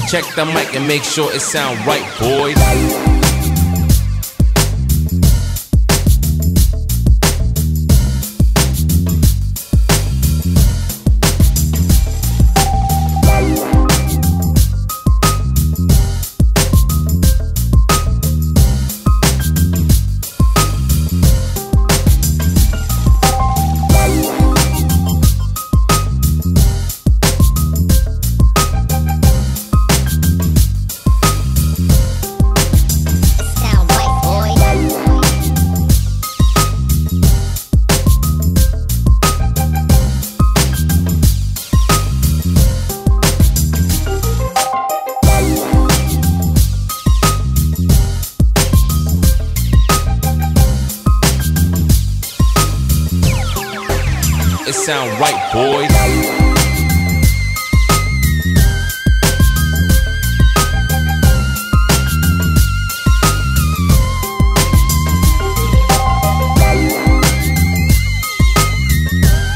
Check the mic and make sure it sound right, boys. It sound right, boys.